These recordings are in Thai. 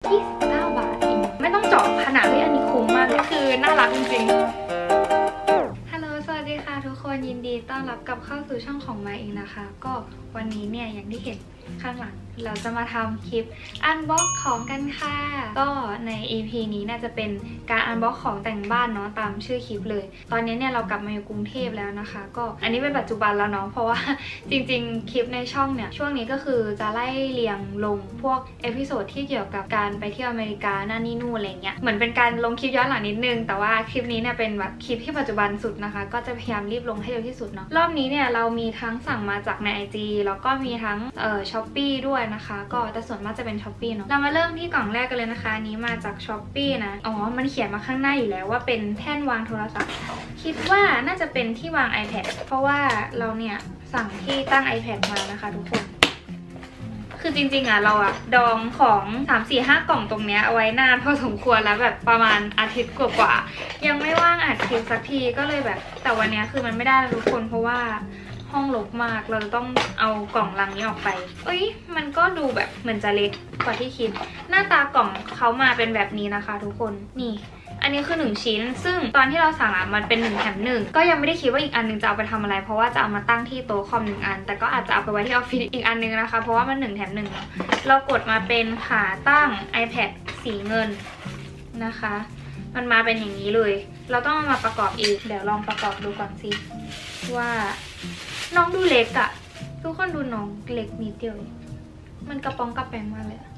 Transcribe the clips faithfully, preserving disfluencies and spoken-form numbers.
ยี่สิบเก้าบาทเองไม่ต้องเจาะขนาดที่อันนี้คุ้มมากเลยคือน่ารักจริงๆฮัลโหลสวัสดีค่ะทุกคนยินดีต้อนรับกลับเข้าสู่ช่องของมาเองนะคะก็วันนี้เนี่ยอย่างที่เห็นข้างหลังเราจะมาทำคลิปอันบ็อกของกันค่ะก็ใน อี พี นี้น่าจะเป็นการอันบ็อกของแต่งบ้านเนาะตามชื่อคลิปเลยตอนนี้เนี่ยเรากลับมาอยู่กรุงเทพแล้วนะคะก็อันนี้เป็นปัจจุบันแล้วเนาะเพราะว่าจริงๆคลิปในช่องเนี่ยช่วงนี้ก็คือจะไล่เรียงลงพวกเอพิโซดที่เกี่ยวกับการไปเที่ยวอเมริกานั่นนี่นู่นอะไรเงี้ยเหมือนเป็นการลงคลิปย้อนหลังนิดนึงแต่ว่าคลิปนี้เนี่ยเป็นแบบคลิปที่ปัจจุบันสุดนะคะก็จะพยายามรีบลงให้เร็วที่สุดเนาะรอบนี้เนี่ยเรามีทั้งสั่งมาจากใน ไอ จี แล้วก็มีทั้งเอ่อ ช้อปปี้ ด้วยนะคะก็แต่ส่วนมากจะเป็น ช้อปปี้ เนาะเรามาเริ่มที่กล่องแรกกันเลยนะคะอันนี้มาจาก ช้อปปี้ นะอ๋อมันเขียนมาข้างหน้าอยู่แล้วว่าเป็นแท่นวางโทรศัพท์คิดว่าน่าจะเป็นที่วาง ไอแพด เพราะว่าเราเนี่ยสั่งที่ตั้ง ไอแพด มานะคะทุกคนคือจริงๆอ่ะเราอ่ะดองของ สาม สี่ ห้า กล่องตรงเนี้ยเอาไว้นานพอสมควรแล้วแบบประมาณอาทิตย์กว่าๆยังไม่ว่างอัดคลิปสักทีก็เลยแบบแต่วันนี้คือมันไม่ได้แล้วทุกคนเพราะว่าห้องรกมากเราจะต้องเอากล่องลังนี้ออกไปเอ้ยมันก็ดูแบบเหมือนจะเล็กกว่าที่คิดหน้าตากล่องเขามาเป็นแบบนี้นะคะทุกคนนี่อันนี้คือหนึ่งชิ้นซึ่งตอนที่เราสั่งอ่ะมันเป็นหนึ่งแถมหนึ่งก็ยังไม่ได้คิดว่าอีกอันนึงจะเอาไปทำอะไรเพราะว่าจะเอามาตั้งที่โต๊ะคอมหนึ่งอันแต่ก็อาจจะเอาไปไว้ที่ออฟฟิศอีกอันนึงนะคะเพราะว่ามันหนึ่งแถมหนึ่งเรากดมาเป็นขาตั้ง ไอแพด สีเงินนะคะมันมาเป็นอย่างนี้เลยเราต้องมาประกอบอีกเดี๋ยวลองประกอบดูก่อนสิว่าน้องดูเล็กอะทุกคนดูน้องเล็กนิดเดียวมันกระป๋องกระแปงมากเลย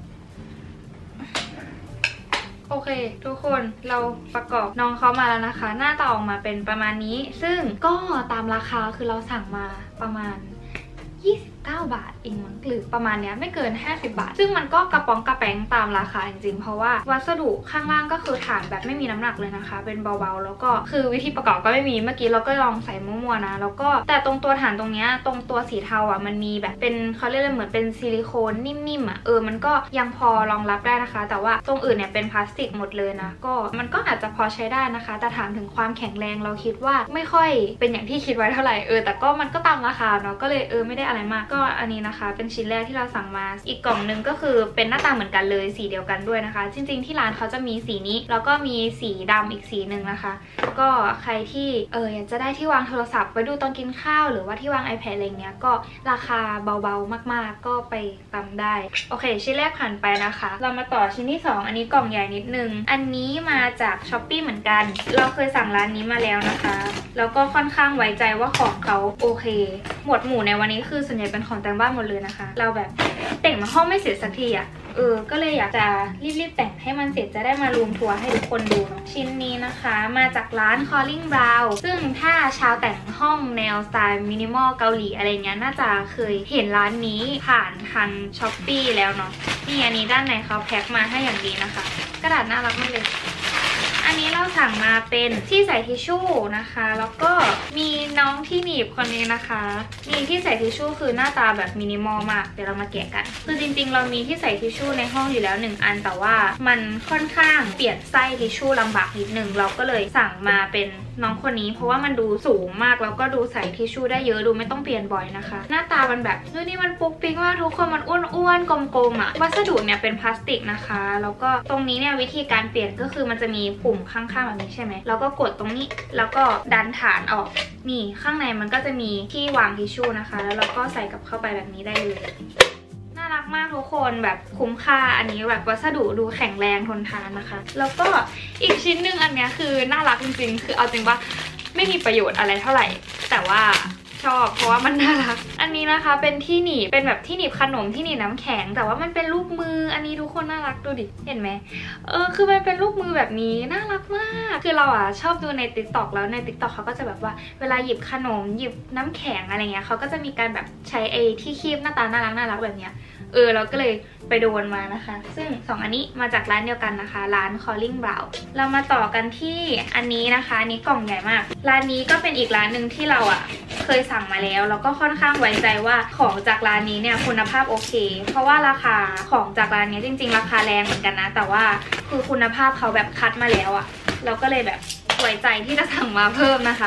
โอเคทุกคนเราประกอบน้องเขามาแล้วนะคะหน้าตาออกมาเป็นประมาณนี้ซึ่งก็ตามราคาคือเราสั่งมาประมาณยี่สิบเก้าบาทเองมั้งหรือประมาณเนี้ยไม่เกินห้าสิบบาทซึ่งมันก็กระป๋องกระแปงตามราคาจริงๆเพราะว่าวัสดุข้างล่างก็คือฐานแบบไม่มีน้ำหนักเลยนะคะเป็นเบาๆแล้วก็คือวิธีประกอบก็ไม่มีเมื่อกี้เราก็ลองใส่มั่วๆนะแล้วก็แต่ตรงตัวฐานตรงเนี้ยตรงตัวสีเทาอ่ะมันมีแบบเป็นเขาเรียกเหมือนเป็นซิลิโคนนิ่มๆอ่ะเออมันก็ยังพอรองรับได้นะคะแต่ว่าตรงอื่นเนี่ยเป็นพลาสติกหมดเลยนะก็มันก็อาจจะพอใช้ได้นะคะแต่ถามถึงความแข็งแรงเราคิดว่าไม่ค่อยเป็นอย่างที่คิดไว้เท่าไหร่เออแต่ก็มันก็ตามราคาเนาะก็เลยเออไม่ได้อะไรมากก็อันนี้นะคะเป็นชิ้นแรกที่เราสั่งมาอีกกล่องนึงก็คือเป็นหน้าตาเหมือนกันเลยสีเดียวกันด้วยนะคะจริงๆที่ร้านเขาจะมีสีนี้แล้วก็มีสีดำอีกสีหนึ่งนะคะก็ใครที่เอออยากจะได้ที่วางโทรศัพท์ไว้ดูตอนกินข้าวหรือว่าที่วาง ไอแพด อะไรเงี้ยก็ราคาเบาๆมากๆก็ไปตามได้โอเคชิ้นแรกผ่านไปนะคะเรามาต่อชิ้นที่สองอันนี้กล่องใหญ่นิดนึงอันนี้มาจาก ช้อปปี้ เหมือนกันเราเคยสั่งร้านนี้มาแล้วนะคะแล้วก็ค่อนข้างไว้ใจว่าของเขาโอเคหมวดหมู่ในวันนี้คือส่วนใหญ่เป็นของแต่งบ้านหมดเลยนะคะเราแบบแต่งมาห้องไม่เสร็จสักทีอ่ะเออก็เลยอยากจะรีบๆแต่งให้มันเสร็จจะได้มารูมทัวร์ให้ทุกคนดูเนาะชิ้นนี้นะคะมาจากร้าน Calling Brown ซึ่งถ้าชาวแต่งห้องแนวสไตล์มินิมอลเกาหลีอะไรเงี้ยน่าจะเคยเห็นร้านนี้ผ่านทาง ช้อปปี้ แล้วเนาะนี่อันนี้ด้านในเขาแพ็คมาให้อย่างดีนะคะกระดาษน่ารักมากเลยอันนี้เราสั่งมาเป็นที่ใส่ทิชชู่นะคะแล้วก็มีน้องที่หนีบคนนี้นะคะมีที่ใส่ทิชชู่คือหน้าตาแบบมินิมอลมากเดี๋ยวเรามาแกะกันคือจริงๆเรามีที่ใส่ทิชชู่ในห้องอยู่แล้วหนึ่งอันแต่ว่ามันค่อนข้างเปลี่ยนไส้ทิชชู่ลำบากนิดนึงเราก็เลยสั่งมาเป็นน้องคนนี้เพราะว่ามันดูสูงมากแล้วก็ดูใส่ทิชชู่ได้เยอะดูไม่ต้องเปลี่ยนบ่อยนะคะหน้าตามันแบบนี่มันปุ๊กปิ๊กมากทุกคนมันอ้วนๆกลมๆอ่ะวัสดุเนี่ยเป็นพลาสติกนะคะแล้วก็ตรงนี้เนี่ยวิธีการเปลี่ยนก็คือมันจะมีปุ่มข้างๆแบบนี้ใช่ไหมแล้วก็กดตรงนี้แล้วก็ดันฐานออกนี่ข้างในมันก็จะมีที่วางทิชชู่นะคะแล้วเราก็ใส่กลับเข้าไปแบบนี้ได้เลยน่ารักมากทุกคนแบบคุ้มค่าอันนี้แบบวัสดุดูแข็งแรงทนทานนะคะแล้วก็อีกชิ้นหนึ่งอันนี้คือน่ารักจริงๆคือเอาจริงว่าไม่มีประโยชน์อะไรเท่าไหร่แต่ว่าชอบเพราะว่ามันน่ารักอันนี้นะคะเป็นที่หนีบเป็นแบบที่หนีบขนมที่หนีบน้ำแข็งแต่ว่ามันเป็นรูปมืออันนี้ทุกคนน่ารักดูดิเห็นไหมเออคือมันเป็นรูปมือแบบนี้น่ารักมากคือเราอ่ะชอบดูใน ติ๊กต็อก แล้วใน ติ๊กต็อก เขาก็จะแบบว่าเวลาหยิบขนมหยิบน้ำแข็งอะไรเงี้ยเขาก็จะมีการแบบใช้ไอ้ที่คีบหน้าตาน่ารักน่ารักแบบเนี้ยเออเราก็เลยไปโดนมานะคะซึ่งสองอันนี้มาจากร้านเดียวกันนะคะร้าน Calling Brown เรามาต่อกันที่อันนี้นะคะอันนี้กล่องใหญ่มากร้านนี้ก็เป็นอีกร้านหนึ่งที่เราอ่ะเคยสั่งมาแล้วแล้วก็ค่อนข้างไว้ใจว่าของจากร้านนี้เนี่ยคุณภาพโอเคเพราะว่าราคาของจากร้านนี้จริงๆราคาแรงเหมือนกันนะแต่ว่าคือคุณภาพเขาแบบคัดมาแล้วอ่ะเราก็เลยแบบไว้ใจที่จะสั่งมาเพิ่มนะคะอัน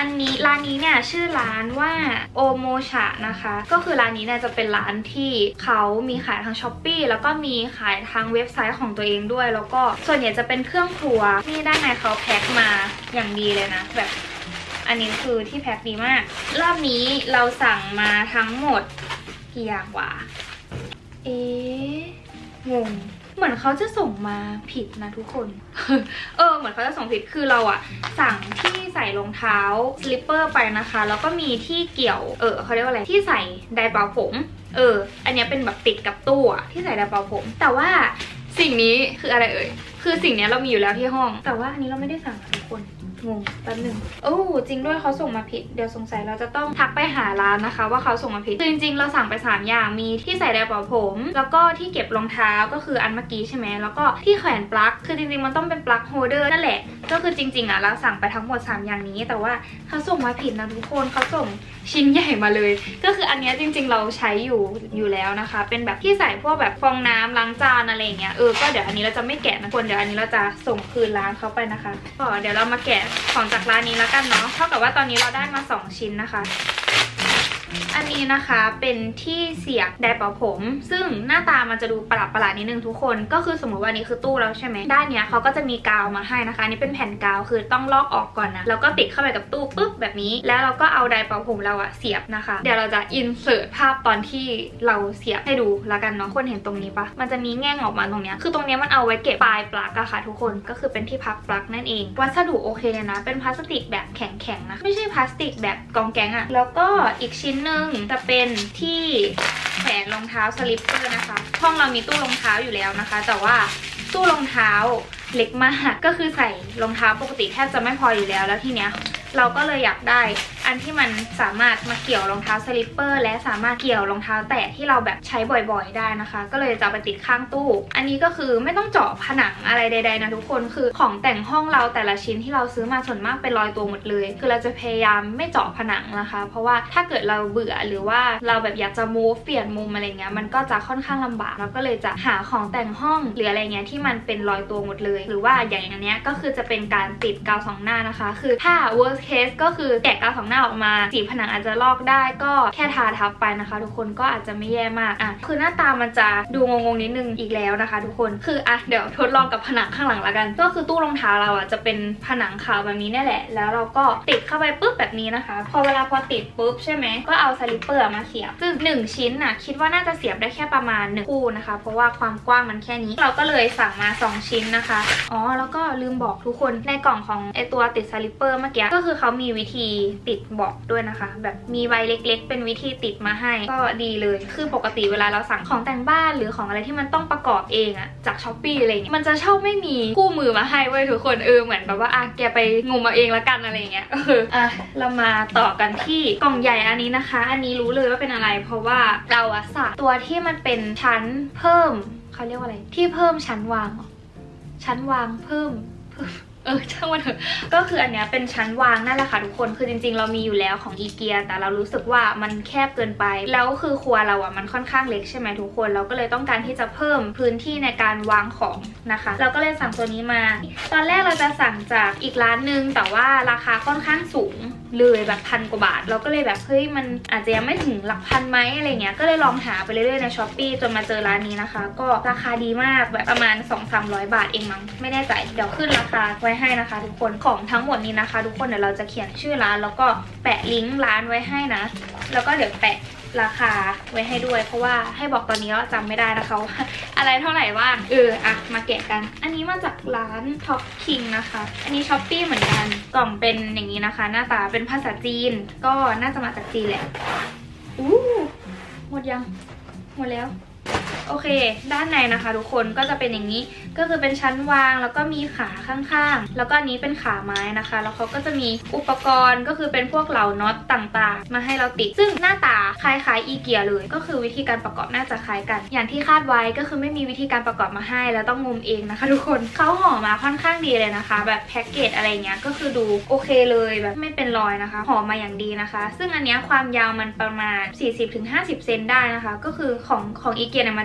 อันนี้ร้านนี้เนี่ยชื่อร้านว่าโอโมชะนะคะก็คือร้านนี้เนี่ยจะเป็นร้านที่เขามีขายทาง ช้อปปี้ แล้วก็มีขายทางเว็บไซต์ของตัวเองด้วยแล้วก็ส่วนใหญ่จะเป็นเครื่องครัวนี่ด้านในเขาแพ็คมาอย่างดีเลยนะแบบอันนี้คือที่แพ็คดีมากรอบนี้เราสั่งมาทั้งหมดกี่อย่างวะเอ๊ะงงเหมือนเขาจะส่งมาผิดนะทุกคน เออเหมือนเขาจะส่งผิดคือเราอะสั่งที่ใส่รองเท้าสลิปเปอร์ไปนะคะแล้วก็มีที่เกี่ยวเออเขาเรียกว่าอะไรที่ใส่ไดร์เป่าผมเอออันนี้เป็นแบบติดกับตู้อะที่ใส่ไดร์เป่าผมแต่ว่าสิ่งนี้คืออะไรเอ่ยคือสิ่งนี้เรามีอยู่แล้วที่ห้องแต่ว่าอันนี้เราไม่ได้สั่งทุกคนงงแป๊บนึงโอ้จริงด้วยเขาส่งมาผิดเดี๋ยวสงสัยเราจะต้องทักไปหาร้านนะคะว่าเขาส่งมาผิดคือจริงๆเราสั่งไปสามอย่างมีที่ใส่ไดร์เป่าผมแล้วก็ที่เก็บรองเท้าก็คืออันเมื่อกี้ใช่ไหมแล้วก็ที่แขวนปลั๊กคือจริงๆมันต้องเป็นปลั๊กโฮลเดอร์นั่นแหละก็คือจริงๆอ่ะเราสั่งไปทั้งหมดสามอย่างนี้แต่ว่าเขาส่งมาผิดนะทุกคนเขาส่งชิ้นใหญ่มาเลยก็คืออันนี้จริงๆเราใช้อยู่อยู่แล้วนะคะเป็นแบบที่ใส่พวกแบบฟองน้ำล้างจานอะไรอย่างเงี้ยเออก็เดี๋ยวอันนี้เราจะไม่แกะนะคนเดี๋ยวอันนี้เราจะส่งคืนร้านเขาไปนะคะก็เดี๋ยวเรามาแกะของจากร้านนี้แล้วกันเนาะเท่ากับว่าตอนนี้เราได้มาสองชิ้นนะคะอันนี้นะคะเป็นที่เสียบไดร์เป่าผมซึ่งหน้าตามันจะดูประหลาดประหลาดนิดนึงทุกคนก็คือสมมติว่านี้คือตู้แล้วใช่ไหมด้านเนี้ยเขาก็จะมีกาวมาให้นะคะนี่เป็นแผ่นกาวคือต้องลอกออกก่อนนะแล้วก็ติดเข้าไปกับตู้ปุ๊บแบบนี้แล้วเราก็เอาไดร์เป่าผมเราอะเสียบนะคะเดี๋ยวเราจะอินเสิร์ตภาพตอนที่เราเสียบให้ดูแล้วกันเนาะคนเห็นตรงนี้ปะมันจะมีแง่งออกมาตรงเนี้ยคือตรงเนี้ยมันเอาไว้เก็บปลายปลั๊กอะค่ะทุกคนก็คือเป็นที่พักปลั๊กนั่นเองวัสดุโอเคนะเป็นพลาสติกแบบแข็งๆนะไม่ใช่พลาสติกแบบกองแกงอะแล้วก็อีกชิ้นหนึ่งจะเป็นที่แขวนรองเท้าสลิปเปอร์นะคะห้องเรามีตู้รองเท้าอยู่แล้วนะคะแต่ว่าตู้รองเท้าเล็กมากก็คือใส่รองเท้าปกติแทบจะไม่พออยู่แล้วแล้วทีเนี้ยเราก็เลยอยากได้อันที่มันสามารถมาเกี่ยวรองเท้าสลิปเปอร์และสามารถเกี่ยวรองเท้าแตะที่เราแบบใช้บ่อยๆได้นะคะก็เลยจะไปติดข้างตู้อันนี้ก็คือไม่ต้องเจาะผนังอะไรใดๆนะทุกคนคือของแต่งห้องเราแต่ละชิ้นที่เราซื้อมาส่วนมากเป็นรอยตัวหมดเลยคือเราจะพยายามไม่เจาะผนังนะคะเพราะว่าถ้าเกิดเราเบื่อหรือว่าเราแบบอยากจะมูฟเปลี่ยนมุมอะไรเงี้ยมันก็จะค่อนข้างลำบากเราก็เลยจะหาของแต่งห้องหรืออะไรเงี้ยที่มันเป็นรอยตัวหมดเลยหรือว่าอย่างอันเนี้ยก็คือจะเป็นการติดกาวสองหน้านะคะคือถ้า worst case ก็คือแกะกาวสองหน้าออกมาสีผนังอาจจะลอกได้ก็แค่ทาทับไปนะคะทุกคนก็อาจจะไม่แย่มากอ่ะคือหน้าตามันจะดูงงๆนิดนึงอีกแล้วนะคะทุกคนคืออ่ะเดี๋ยวทดลองกับผนังข้างหลังละกันก็คือตู้รองเท้าเราอ่ะจะเป็นผนังขาวแบบนี้นี่แหละแล้วเราก็ติดเข้าไปปุ๊บแบบนี้นะคะพอเวลาพอติดปุ๊บใช่ไหมก็เอาสลิปเปอร์มาเสียบซึ่งหนึ่งชิ้นน่ะคิดว่าน่าจะเสียบได้แค่ประมาณหนึ่งคู่นะคะเพราะว่าความกว้างมันแค่นี้เราก็เลยสั่งมาสองชิ้นนะคะอ๋อแล้วก็ลืมบอกทุกคนในกล่องของไอตัวติดสลิปเปอร์เมื่อกี้ก็คือเขามีวิธีติดบอกด้วยนะคะแบบมีใบเล็กๆเป็นวิธีติดมาให้ก็ดีเลยคือปกติเวลาเราสั่งของแต่งบ้านหรือของอะไรที่มันต้องประกอบเองอะจากช้อปปี้อะไรเงี้ยมันจะชอบไม่มีคู่มือมาให้เว้ยทุกคนเออเหมือนแบบว่าอ่ะแกไปงมมาเองละกันอะไรเงี้ยเอออ่ะเรามาต่อกันที่กล่องใหญ่อันนี้นะคะอันนี้รู้เลยว่าเป็นอะไรเพราะว่าเราอะสั่งตัวที่มันเป็นชั้นเพิ่มเขาเรียกว่าอะไรที่เพิ่มชั้นวางชั้นวางเพิ่มเพิ่มเออช่างมันเถอะก็คืออันเนี้ยเป็นชั้นวางนั่นแหละค่ะทุกคนคือจริงๆเรามีอยู่แล้วของอีเกียแต่เรารู้สึกว่ามันแคบเกินไปแล้วคือครัวเราอ่ะมันค่อนข้างเล็กใช่ไหมทุกคนเราก็เลยต้องการที่จะเพิ่มพื้นที่ในการวางของนะคะเราก็เลยสั่งตัวนี้มาตอนแรกเราจะสั่งจากอีกร้านนึงแต่ว่าราคาค่อนข้างสูงเลยแบบพันกว่าบาทเราก็เลยแบบเฮ้ยมันอาจจะยังไม่ถึงหลักพันไหมอะไรเงี้ยก็เลยลองหาไปเรื่อยๆในช้อปปี้จนมาเจอร้านนี้นะคะก็ราคาดีมากแบบประมาณ สองถึงสามร้อย บาทเองมั้งไม่แน่ใจเดี๋ยวขึ้นราคาไว้ให้นะคะทุกคนของทั้งหมดนี้นะคะทุกคนเดี๋ยวเราจะเขียนชื่อร้านแล้วก็แปะลิงก์ร้านไว้ให้นะแล้วก็เดี๋ยวแปะราคาไว้ให้ด้วยเพราะว่าให้บอกตอนนี้ก็จำไม่ได้นะคะว่าอะไรเท่าไหร่บ้างเอออะมาแกะกันอันนี้มาจากร้านท็อปคิงนะคะอันนี้ช้อปปี้เหมือนกันกล่องเป็นอย่างนี้นะคะหน้าตาเป็นภาษาจีนก็น่าจะมาจากจีนแหละอู้หมดยังหมดแล้วโอเคด้านในนะคะทุกคนก็จะเป็นอย่างนี้ก็คือเป็นชั้นวางแล้วก็มีขาข้างๆแล้วก็อันนี้เป็นขาไม้นะคะแล้วเขาก็จะมีอุปกรณ์ก็คือเป็นพวกเหล่าน็อตต่างๆมาให้เราติดซึ่งหน้าตาคล้ายๆอีเกียเลยก็คือวิธีการประกอบน่าจะคล้ายกันอย่างที่คาดไว้ก็คือไม่มีวิธีการประกอบมาให้แล้วต้องงมเองนะคะทุกคนเขาห่อมาค่อนข้างดีเลยนะคะแบบแพ็กเกจอะไรเงี้ยก็คือดูโอเคเลยแบบไม่เป็นรอยนะคะห่อมาอย่างดีนะคะซึ่งอันนี้ความยาวมันประมาณ สี่สิบถึงห้าสิบ เซนได้นะคะก็คือของของอีเกียเนี่ยมัน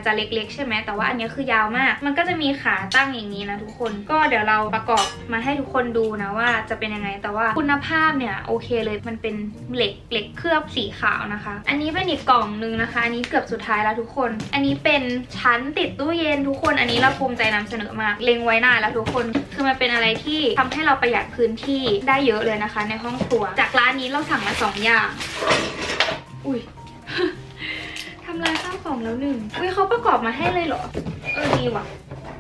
จะเล็กๆใช่ไหมแต่ว่าอันนี้คือยาวมากมันก็จะมีขาตั้งอย่างนี้นะทุกคนก็เดี๋ยวเราประกอบมาให้ทุกคนดูนะว่าจะเป็นยังไงแต่ว่าคุณภาพเนี่ยโอเคเลยมันเป็นเหล็กเหล็กเคลือบสีขาวนะคะอันนี้เป็นอีกกล่องนึงนะคะอันนี้เกือบสุดท้ายแล้วทุกคนอันนี้เป็นชั้นติดตู้เย็นทุกคนอันนี้เราภูมิใจนำเสนอมากเล็งไว้นานแล้วทุกคนคือมันเป็นอะไรที่ทำให้เราประหยัดพื้นที่ได้เยอะเลยนะคะในห้องครัวจากร้านนี้เราสั่งมาสองอย่างอุ้ย ทำลายข้าวของแล้วหนึ่งอุ้ยเขาประกอบมาให้เลยเหรอเออดีว่ะ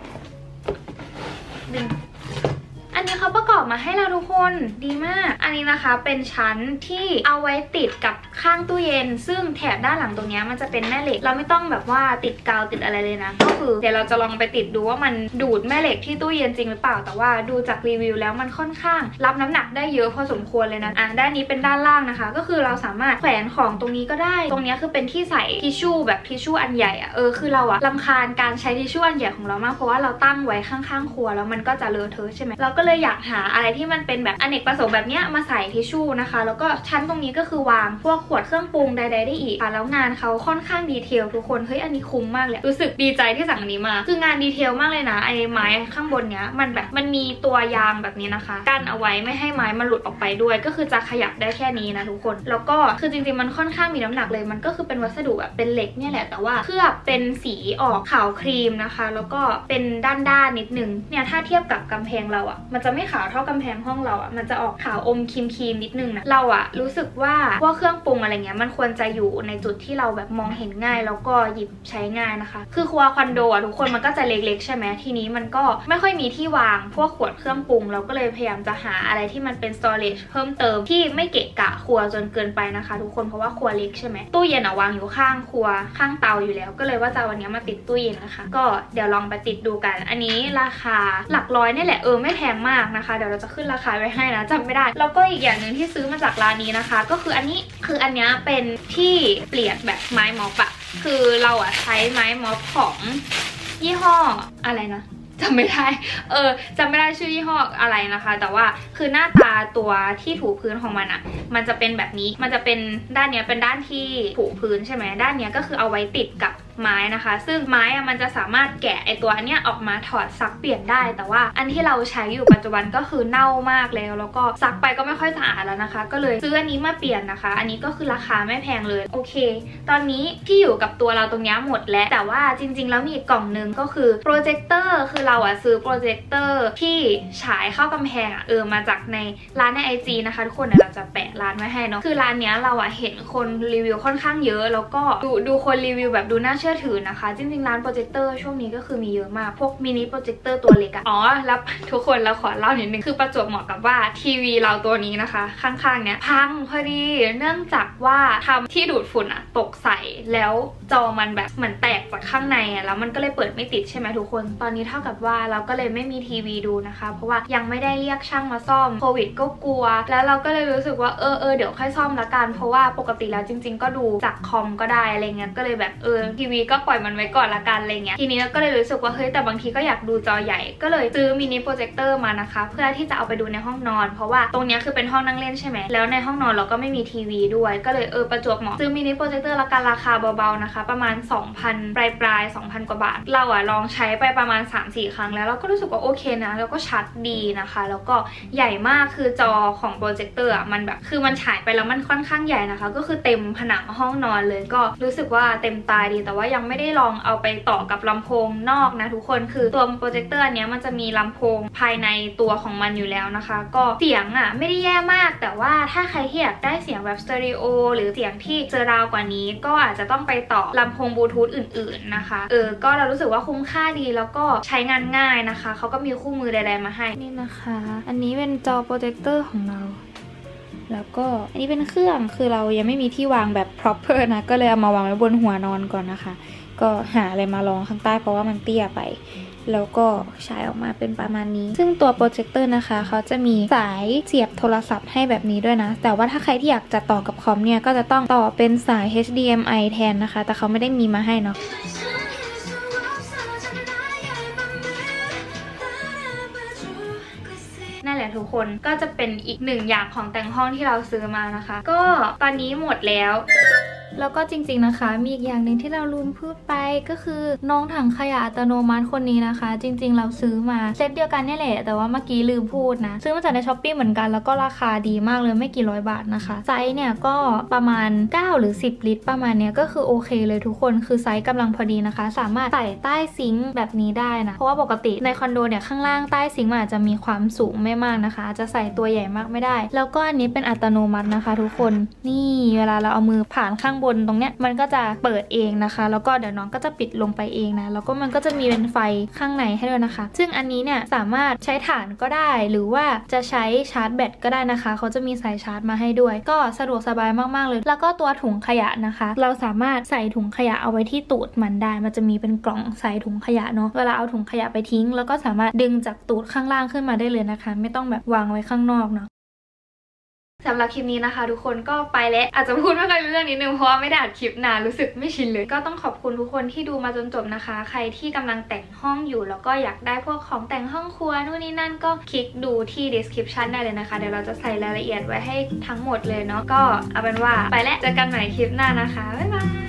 ดึงอันนี้เขาประกอบมาให้เราทุกคนดีมากอันนี้นะคะเป็นชั้นที่เอาไว้ติดกับข้างตู้เย็นซึ่งแถบด้านหลังตรงนี้มันจะเป็นแม่เหล็กเราไม่ต้องแบบว่าติดกาวติดอะไรเลยนะก็คือเดี๋ยวเราจะลองไปติดดูว่ามันดูดแม่เหล็กที่ตู้เย็นจริงหรือเปล่าแต่ว่าดูจากรีวิวแล้วมันค่อนข้างรับน้ำหนักได้เยอะพอสมควรเลยนะอ่ะด้านนี้เป็นด้านล่างนะคะก็คือเราสามารถแขวนของตรงนี้ก็ได้ตรงนี้คือเป็นที่ใส่ทิชชู่แบบทิชชู่อันใหญ่อะเออคือเราอะรำคาญการใช้ทิชชู่อันใหญ่ของเรามากเพราะว่าเราตั้งไว้ข้างๆครัวแล้วมันก็จะเลอะเทอะใช่ไหมเราก็เลยอยากหาอะไรที่มันเป็นแบบอเนกประสงค์แบบนี้มาใส่ทิชชู่นะคะแล้วก็ชั้นตรงนี้ก็คือวางพวกขวดเครื่องปรุงใดๆได้อีกค่ะแล้วงานเขาค่อนข้างดีเทลทุกคนเฮ้ยอันนี้คุ้มมากเลยรู้สึกดีใจที่สั่งอันนี้มาคืองานดีเทลมากเลยนะไอ้ไม้ข้างบนเนี้ยมันแบบมันมีตัวยางแบบนี้นะคะกั้นเอาไว้ไม่ให้ไม้มันหลุดออกไปด้วยก็คือจะขยับได้แค่นี้นะทุกคนแล้วก็คือจริงๆมันค่อนข้างมีน้ำหนักเลยมันก็คือเป็นวัสดุแบบเป็นเหล็กเนี่ยแหละแต่ว่าเคลือบเป็นสีออกขาวครีมนะคะแล้วก็เป็นด้านๆนิดนึงเนี่ยถ้าเทียบกับกำแพงเราอ่ะมันจะไม่ขาวเท่ากำแพงห้องเราอ่ะมันจะออกขาวอมครีมๆนิดนึงนะเราอ่ะรู้สึกว่าพวกเครื่องปรุงอะไรเงี้ยมันควรจะอยู่ในจุดที่เราแบบมองเห็นง่ายแล้วก็หยิบใช้ง่ายนะคะคือครัวคอนโดอ่ะทุกคนมันก็จะเล็กๆใช่ไหมทีนี้มันก็ไม่ค่อยมีที่วางพวกขวดเครื่องปรุงเราก็เลยพยายามจะหาอะไรที่มันเป็น storage เพิ่มเติมที่ไม่เกะกะครัวจนเกินไปนะคะทุกคนเพราะว่าครัวเล็กใช่ไหมตู้เย็นอ่ะวางอยู่ข้างครัวข้างเตาอยู่แล้วก็เลยว่าจะวันนี้มาติดตู้เย็นนะคะก็เดี๋ยวลองไปติดดูกันอันนี้ราคาหลักร้อยนี่แหละเออไม่แพงมากนะคะเดี๋ยวเราจะขึ้นราคาไว้ให้นะจำไม่ได้แล้วก็อีกอย่างหนึ่งที่ซื้อมาจากร้านนี้นะคะก็คืออันนี้คืออันนี้เป็นที่เปลี่ยนแบบไม้ม็อบอะคือเราอะใช้ไม้ม็อบของยี่ห้ออะไรนะจำไม่ได้เออจำไม่ได้ชื่อยี่ห้ออะไรนะคะแต่ว่าคือหน้าตาตัวที่ถูพื้นของมันอะมันจะเป็นแบบนี้มันจะเป็นด้านเนี้ยเป็นด้านที่ถูพื้นใช่ไหมด้านเนี้ยก็คือเอาไว้ติดกับไม้นะคะซึ่งไม้อะมันจะสามารถแกะไอตัวเนี้ยออกมาถอดซักเปลี่ยนได้แต่ว่าอันที่เราใช้อยู่ปัจจุบันก็คือเน่ามากแล้วแล้วก็ซักไปก็ไม่ค่อยสะอาดแล้วนะคะก็เลยซื้ออันนี้มาเปลี่ยนนะคะอันนี้ก็คือราคาไม่แพงเลยโอเคตอนนี้ที่อยู่กับตัวเราตรงนี้หมดแล้วแต่ว่าจริงๆแล้วมีอีกกล่องนึงก็คือโปรเจคเตอร์คือเราอะซื้อโปรเจคเตอร์ที่ฉายเข้ากำแพงอะเออมาจากในร้านใน ไอ จี นะคะทุกคนเดี๋ยวเราจะแปะร้านไว้ให้เนาะคือร้านเนี้ยเราอะเห็นคนรีวิวค่อนข้างเยอะแล้วก็ดูดูคนรีวิวแบบดูน่าเชื่อถือนะคะจริงๆร้านโปรเจคเตอร์ช่วงนี้ก็คือมีเยอะมากพวกมินิโปรเจคเตอร์ตัวเล็กอะอ๋อแล้วทุกคนเราขอเล่านิดนึงคือประจวบเหมาะกับว่าทีวีเราตัวนี้นะคะข้างๆเนี้ยพังพอดีเนื่องจากว่าทำที่ดูดฝุ่นอะตกใส่แล้วจอมันแบบเหมือนแตกจากข้างในอะแล้วมันก็เลยเปิดไม่ติดใช่ไหมทุกคนตอนนี้เท่ากับว่าเราก็เลยไม่มีทีวีดูนะคะเพราะว่ายังไม่ได้เรียกช่างมาซ่อมโควิดก็กลัวแล้วเราก็เลยรู้สึกว่าเออเออเดี๋ยวค่อยซ่อมละกันเพราะว่าปกติแล้วจริงๆก็ดูจากคอมก็ได้อะไรเงี้ยก็เลยแบบเออทีวีก็ปล่อยมันไว้ก่อนละกันอะไรเงี้ยทีนี้เราก็เลยรู้สึกว่าเฮ้ยแต่บางทีก็อยากดูจอใหญ่ก็เลยซื้อมินิโปรเจคเตอร์มานะคะเพื่อที่จะเอาไปดูในห้องนอนเพราะว่าตรงนี้คือเป็นห้องนั่งเล่นใช่ไหมแล้วในห้องนอนเราก็ไม่มีทีวีด้วยก็เลยเออประจวบเหมาะซื้อมินิโปรเจคเตอร์ละกันราคาเบาๆนะคะประมาณ สองพัน ปลายปลาย สองพัน กว่าบาทเราอะลองใช้ไปประมาณ สามสี่ ครั้งแล้วเราก็รู้สึกว่าโอเคนะแล้วก็ชัดดีนะคะแล้วก็ใหญ่มากคือจอของโปรเจคเตอร์อะมันแบบคือมันฉายไปแล้วมันค่อนข้างใหญ่นะคะก็คือเต็มผนังห้องนอนเลยก็รู้สึกว่าเต็มตาดีแต่ว่ายังไม่ได้ลองเอาไปต่อกับลำโพงนอกนะทุกคนคือตัวโปรเจคเตอร์เนี้ยมันจะมีลำโพงภายในตัวของมันอยู่แล้วนะคะก็เสียงอ่ะไม่ได้แย่มากแต่ว่าถ้าใครที่อยากได้เสียงแบบสเตอริโอหรือเสียงที่เจอราวกว่านี้ก็อาจจะต้องไปต่อลำโพงบลูทูธอื่นๆนะคะเออก็เรารู้สึกว่าคุ้มค่าดีแล้วก็ใช้งานง่ายนะคะเขาก็มีคู่มือใดๆมาให้นี่นะคะอันนี้เป็นจอโปรเจคเตอร์ของเราแล้วก็อันนี้เป็นเครื่องคือเรายังไม่มีที่วางแบบ proper นะก็เลยเอามาวางไว้บนหัวนอนก่อนนะคะก็หาอะไรมารองข้างใต้เพราะว่ามันเตี้ยไปแล้วก็ฉายออกมาเป็นประมาณนี้ซึ่งตัวโปรเจคเตอร์นะคะเขาจะมีสายเสียบโทรศัพท์ให้แบบนี้ด้วยนะแต่ว่าถ้าใครที่อยากจะต่อกับคอมเนี่ยก็จะต้องต่อเป็นสาย เอช ดี เอ็ม ไอ แทนนะคะแต่เขาไม่ได้มีมาให้เนาะนั่นแหละทุกคนก็จะเป็นอีกหนึ่งอย่างของแต่งห้องที่เราซื้อมานะคะก็ตอนนี้หมดแล้วแล้วก็จริงๆนะคะมีอีกอย่างหนึ่งที่เราลืมพูดไปก็คือน้องถังขยะอัตโนมัติคนนี้นะคะ จริงๆเราซื้อมาเซตเดียวกันนี่แหละแต่ว่าเมื่อกี้ลืมพูดนะซื้อมาจากในช้อปปี้เหมือนกันแล้วก็ราคาดีมากเลยไม่กี่ร้อยบาทนะคะไซส์เนี่ยก็ประมาณเก้าหรือสิบลิตรประมาณเนี้ยก็คือโอเคเลยทุกคนคือไซส์กำลังพอดีนะคะสามารถใส่ใต้ซิงค์แบบนี้ได้นะเพราะว่าปกติในคอนโดเนี่ยข้างล่างใต้ซิงค์มันอาจจะมีความสูงไม่มากนะคะจะใส่ตัวใหญ่มากไม่ได้แล้วก็อันนี้เป็นอัตโนมัตินะคะทุกคนนี่เวลาเราเอามือผ่านข้างบนตรงเนี้ยมันก็จะเปิดเองนะคะแล้วก็เดี๋ยวน้องก็จะปิดลงไปเองนะแล้วก็มันก็จะมีเป็นไฟข้างในให้ด้วยนะคะซึ่งอันนี้เนี่ยสามารถใช้ถ่านก็ได้หรือว่าจะใช้ชาร์จแบตก็ได้นะคะเขาจะมีสายชาร์จมาให้ด้วยก็สะดวกสบายมากๆเลยแล้วก็ตัวถุงขยะนะคะเราสามารถใส่ถุงขยะเอาไว้ที่ตูดมันได้มันจะมีเป็นกล่องใส่ถุงขยะเนาะเวลาเอาถุงขยะไปทิ้งแล้วก็สามารถดึงจากตูดข้างล่างขึ้นมาได้เลยนะคะไม่ต้องแบบวางไว้ข้างนอกเนาะสำหรับคลิปนี้นะคะทุกคนก็ไปแล้วอาจจะพูดไม่ค่อยรู้เรื่องนิดนึงเพราะว่าไม่ได้อัดคลิปนานรู้สึกไม่ชินเลยก็ต้องขอบคุณทุกคนที่ดูมาจนจบนะคะใครที่กำลังแต่งห้องอยู่แล้วก็อยากได้พวกของแต่งห้องครัวนู่นนี่นั่นก็คลิกดูที่ description ได้เลยนะคะเดี๋ยวเราจะใส่รายละเอียดไว้ให้ทั้งหมดเลยเนาะก็เอาเป็นว่าไปแล้วเจอกันใหม่คลิปหน้านะคะบ๊ายบาย